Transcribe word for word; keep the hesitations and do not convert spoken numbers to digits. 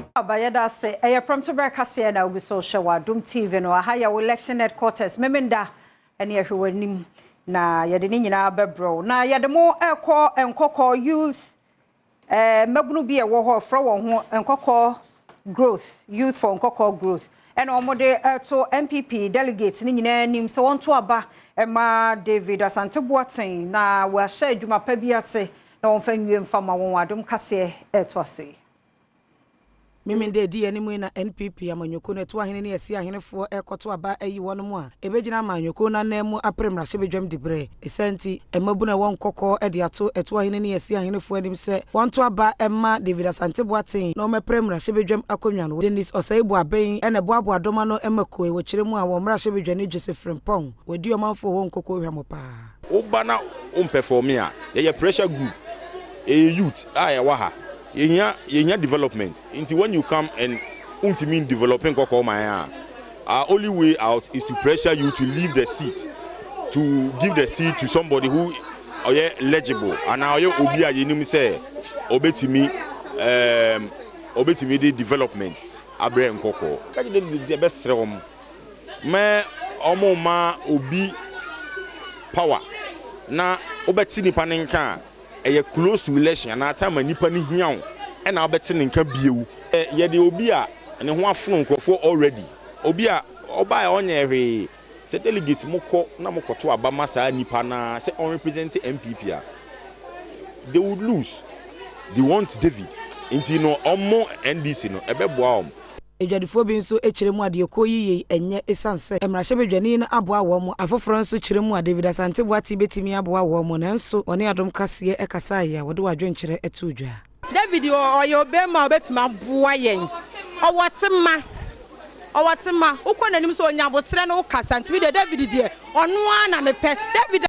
Abayeda say a Premtobre Kasee na ubi so show Adom T V no aha ya election headquarters memenda ene ehwenim na yede ni nyina bebro na yede mo ekọ Nkawkaw youth eh magunu bi e wo ho fra wo ho Nkawkaw growth youth for Nkawkaw growth ene omode to N P P delegates ni nyina nim se won to aba ema David Asante Boateng na wa sha adwuma pa bi ase na won fa nwie mfama won Adom Kasee eto aso Miminde di enimu na N P P amanyoko na to ahene ne yesi ahenefo ekoto aba ayi wono mu a ebegyina amanyoko na nemu apremra hyebedwam dibre esanti emabu na won Nkawkaw e de ato eto ahene ne yesi ahenefo anim se won to aba emma David Asante Boateng na omepremra hyebedwam akonwa no Dennis Osaibu aben e na boabo adoma no emako e wo kyeremu a wo mra hyebedwane Joseph Frempong wadi omanfo wo Nkawkaw hwamo pa oba na um perform a ye pressure group e youth a wa ha yenya yenya development until when you come and ultimately developing Nkawkaw my our only way out is to pressure you to leave the seat, to give the seat to somebody who are eligible and now you obi a yenim say obetimi um obetimi the development abre Nkawkaw ka je the best realm me omo ma obi power na obeti nipa nenka e close to election and time nipa ni hian e na obeti nka biewu e ye de obi a ne ho afunu Nkawkaw already obi a oba e onye hwe se delegate moko na mokoto aba masa nipa na se on represent N P P a they would lose. They want David inti no omo N D C no ebeboa om Ejadifo bi nso ekyiremu ade koyiye enye esanse emra hyebedwane na aboa wo mo afoforo nso kyiremu a David Asante Boateng betimi aboa wo mo nanso one Adom Kasee ekasa ya wode wadwenkyere etudwa David oyo bema obetima aboa yen owotima owotima ukọ nanim so onya botre na ukasa ntimi de David de onu na mepe David